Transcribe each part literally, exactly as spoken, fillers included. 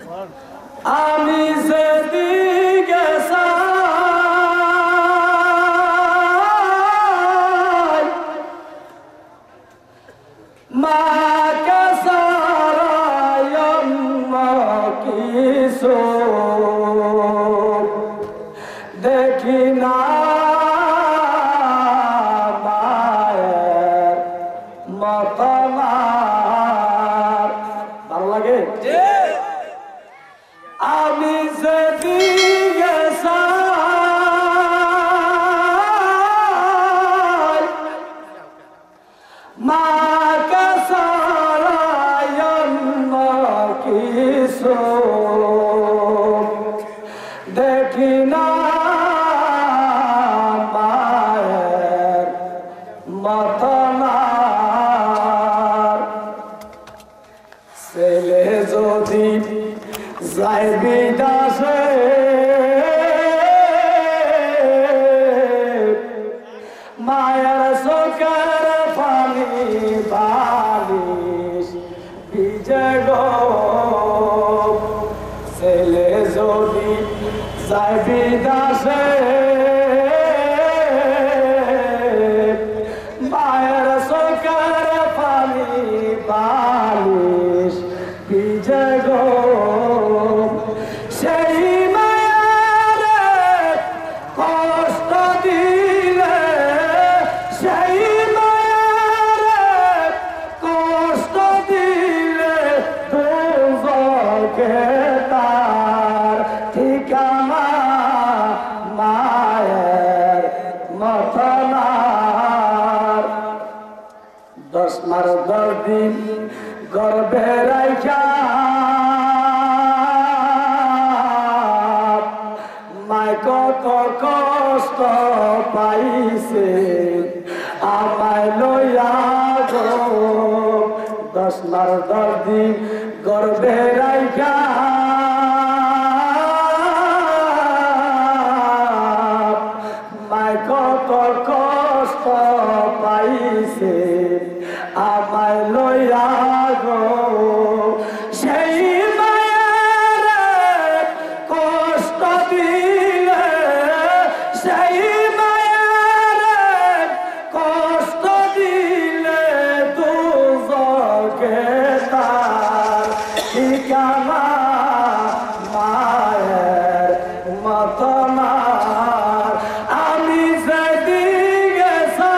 আমি যেদিকে চাই মাকে সারায় কিছু দেখি না মায়ের মতো ভালো লাগে। আমি যেদিকে চাই মাকে সারায় কিছু দেখি না মায়ের মতো ছেলে যদি যায় বিদেশে মায়ের চোখের পানি বালিশ ভিজে গো ছেলে যদি যায় বিদেশে মায়ের চোখের পানি বালিশ ভিজে গো সেই মায়ের কষ্ট দিলে সেই মায়ের কষ্ট দিলে দুজকে তার ঠিকানা মায়ের মতনার দশ মাস দশ দিন গর্ভে রাইখা মায় কত কষ্ট পাইছে আমায় লইয়া গো দশ মাস দশ দিন গর্ভে রাইখা মায় কত কষ্ট পাইছে আমায় লইয়া গো সেই মায়ের কষ্ট দিলে সেই মায়ের কষ্ট দিলে দুজকে তার ঠিকানা মায়ের মতো না আমি যেদিকে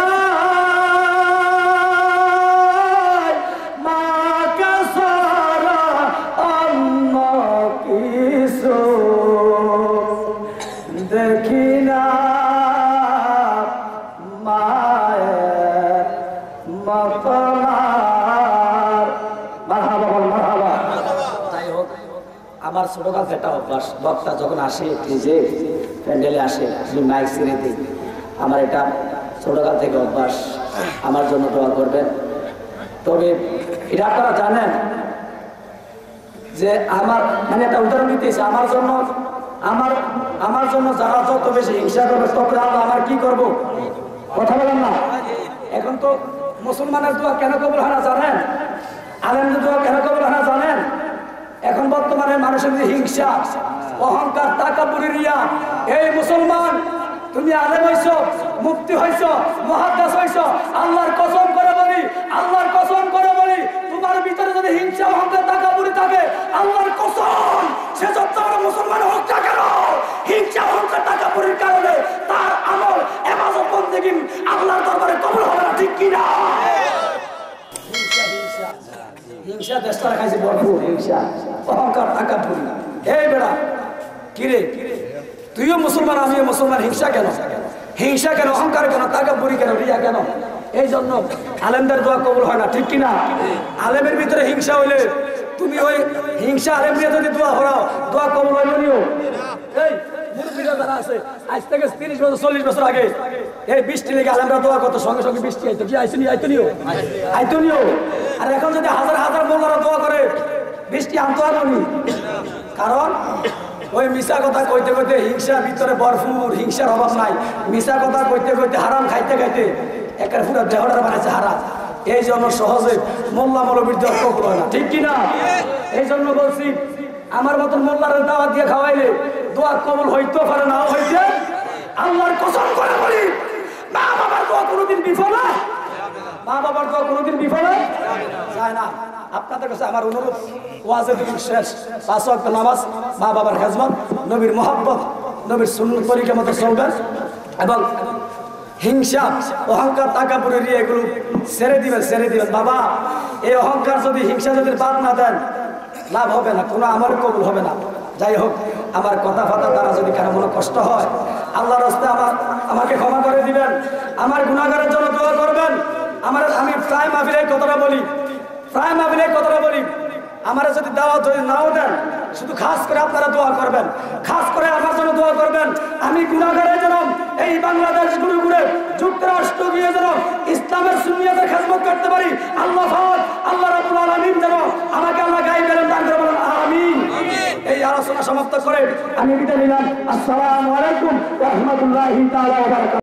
চাই মাকে সারা অন্য কিছু দেখি না মায়ের মতো আমার ছোটকাল একটা অভ্যাস বক্তা যখন আসে নিজে প্যান্ডেলে আসে মাইক ছেড়ে দিই আমার এটা ছোটকাল থেকে অভ্যাস আমার জন্য দোয়া করবেন। তবে এটা আপনারা জানেন যে আমার মানে একটা উদাহরণ দিতেছে আমার জন্য আমার আমার জন্য যারা যত বেশি হিংসা করবে তত আমার কি করব কথা বলেন না। এখন তো মুসলমানের দোয়া কেন কবুল হয় না জানেন, আলেমদের দোয়া কেন কবুল হয় না জানেন? এখন বর্তমানে মানুষের যে হিংসা অহংকার তাকাব্বুরি রিয়া এই মুসলমান তুমি আলেম হইছ মুফতি হইছ মুহাদ্দিস হইছ আল্লাহর কসম করে বলি আল্লাহর কসম করে বলি তোমার ভিতরে যদি হিংসা অহংকার তাকাব্বুরি থাকে আল্লাহর কসম সে যত বড় মুসলমান হোক না কেন হিংসা অহংকার তাকাব্বুরির কারণে তার আমল ইবাদত বন্দেগী আল্লাহর দরবারে কবুল হবে না, ঠিক কি না? হিংসা দেশটা রাখাইছে ভরপুর হিংসা অহংকার তাকাব্বুরি। এই বেড়া কিরে তুইও মুসলমান আমিও মুসলমান, হিংসা কেন? হিংসা কেন? অহংকার কেন? তাকাব্বুরি কেন? রিয়া কেন? এই জন্য আলেমদের দোয়া কবুল হয় না, ঠিক কিনা? আলেমের ভিতরে হিংসা হইলে তুমি ওই হিংসা আলেম নিয়ে যদি দোয়া হরাও দোয়া কবুল হইল নিও। এই মুরব্বীরা যারা আছে আজ থেকে তিরিশ বছর চল্লিশ বছর আগে এই বৃষ্টি লেগে আলেমরা দোয়া করতো সঙ্গে সঙ্গে বৃষ্টি আইতো কি আইসো নি আইতো নিও আইতো নিও। আর এখন যদি হাজার হাজার মোল্লারা দোয়া করে বৃষ্টি আনতো আর নি, কারণ ওই মিশা কথা কইতে কইতে হিংসা ভিতরে ভরপুর, হিংসার অভাব নাই। মিশা কথা কইতে কইতে হারাম খাইতে খাইতে একটা পুরো দেহটা বানাইছে হারাম। এই জন্য সহজে মোল্লা মৌলবীর দেওয়া কবুল হয় না, ঠিক কিনা? এই জন্য বলছি আমার মতন মোল্লার দাওয়াত দিয়ে খাওয়াইলে দোয়া কবুল হইতে পারে, নাও হইতে। আল্লাহর কসম করে বলি, মা বাবার দোয়া কোনোদিন বিফল হয়? মা বাবার দোয়া কোনোদিন বিফল হয় যায় না। আপনাদের কাছে আমার অনুরোধ, ওয়াজের যখন শেষ, পাঁচ ওয়াক্ত নামাজ, মা বাবার খেজমত, নবীর মহব্বত, নবীর সুন্নত তরিকা মতো চলবেন এবং হিংসা, অহংকার, টাকাপুরে নিয়ে এগুলো ছেড়ে দিবেন, ছেড়ে দিবেন। বাবা, এই অহংকার যদি, হিংসা যদি বাদ না দেন, লাভ হবে না, কোনো আমার কবুল হবে না। যাই হোক, আমার কথা ফাতা দ্বারা যদি কারো কোনো কষ্ট হয়, আল্লাহর রাস্তায় আমার আমাকে ক্ষমা করে দিবেন, আমার গুনাহগারের জন্য দোয়া করবেন। আমার আমি প্রায় মাহফিলে কথাটা বলি, প্রায় মাহফিলে কথাটা বলি, আমার যদি দাওয়াত যদি নাও দেন, শুধু খাস করে আপনারা দোয়া করবেন, খাস করে আমার জন্য দোয়া করবেন। আমি গুনাহগারের জন্য এই বাংলাদেশ ঘুরে ঘুরে যুক্তরাষ্ট্র গিয়ে যেন ইসলামের সুন্নিয়তের খেদমত করতে পারি। আল্লাহ পাক, আল্লাহ রাব্বুল আলামিন যেন আমাকে আল্লাহ গাইব করেন, দান করে বলেন আমিন। এই আলোচনা সমাপ্ত করে আমি বিদায় নিলাম। আসসালামু আলাইকুম ওয়া রাহমাতুল্লাহি তাআলা ওয়া বারাকাতুহু।